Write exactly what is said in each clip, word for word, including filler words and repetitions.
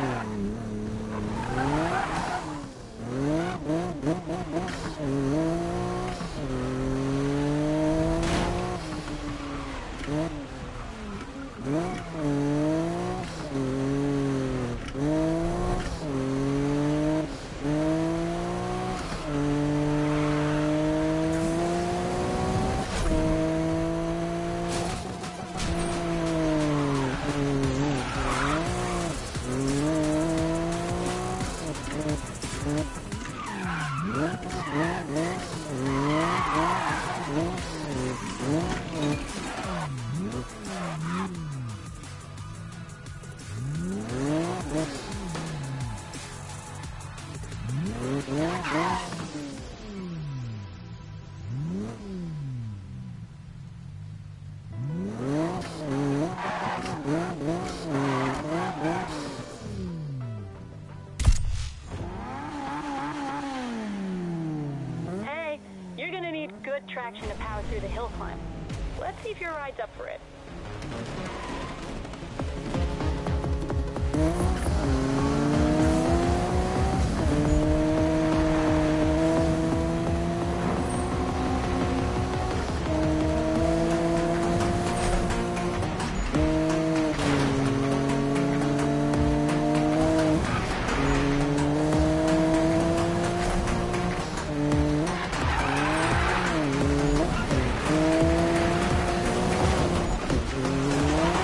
Traction to power through the hill climb. Let's see if your ride's up for it. Yeah.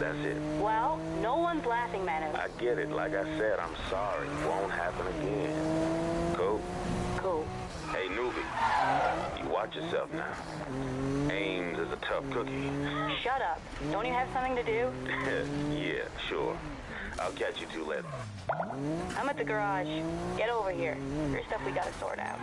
that's it. Well, no one's laughing, Manu. I get it. Like I said, I'm sorry. Won't happen again. Cool? Cool. Hey, newbie. You watch yourself now. Ames is a tough cookie. Shut up. Don't you have something to do? Yeah, sure. I'll catch you two later. I'm at the garage. Get over here. There's stuff we gotta sort out.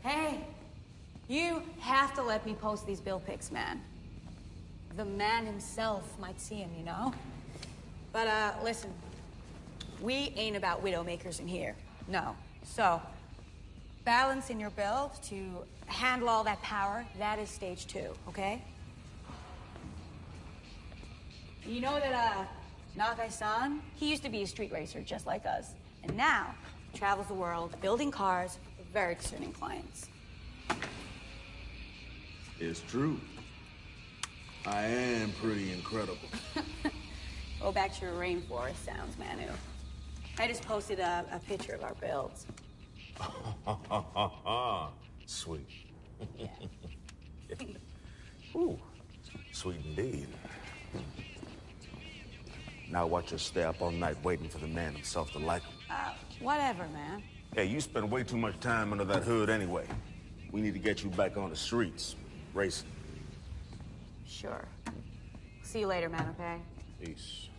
Hey, you have to let me post these bill pics, man. The man himself might see him, you know? But, uh, listen. We ain't about widowmakers in here. No. So, balance in your build to handle all that power, that is stage two, okay? You know that, uh, Nakai-san, he used to be a street racer just like us. And now, he travels the world building cars for very discerning clients. It's true. I am pretty incredible. Go back to your rainforest sounds, Manu. I just posted a, a picture of our builds. Sweet. Yeah. Ooh, sweet indeed. Now watch us stay up all night waiting for the man himself to like him. Uh, whatever, man. Hey, you spend way too much time under that hood anyway. We need to get you back on the streets, racing. Sure. See you later, man, okay? Peace.